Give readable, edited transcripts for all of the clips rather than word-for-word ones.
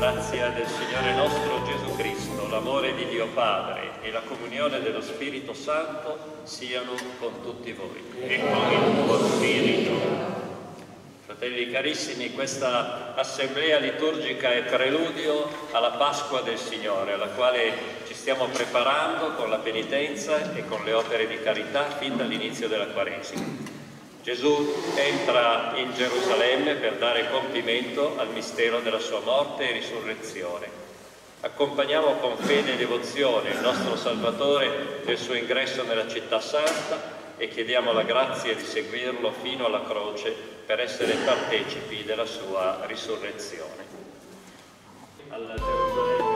grazia del Signore nostro Gesù Cristo, l'amore di Dio Padre e la comunione dello Spirito Santo siano con tutti voi. E con il tuo Spirito. Fratelli carissimi, questa assemblea liturgica è preludio alla Pasqua del Signore, alla quale ci stiamo preparando con la penitenza e con le opere di carità fin dall'inizio della Quaresima. Gesù entra in Gerusalemme per dare compimento al mistero della sua morte e risurrezione. Accompagniamo con fede e devozione il nostro Salvatore nel suo ingresso nella città santa e chiediamo la grazia di seguirlo fino alla croce per essere partecipi della sua risurrezione. Alla Gerusalemme.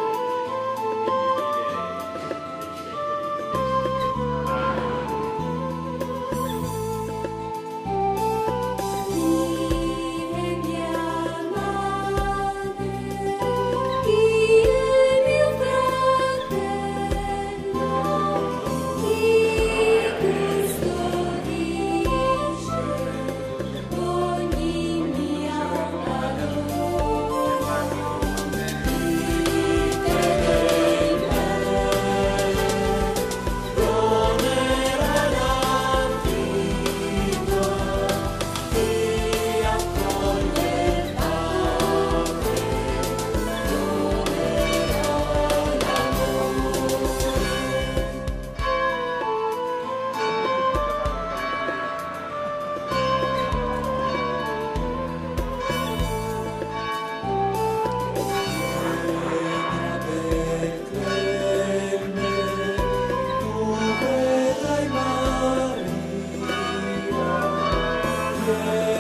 Yeah.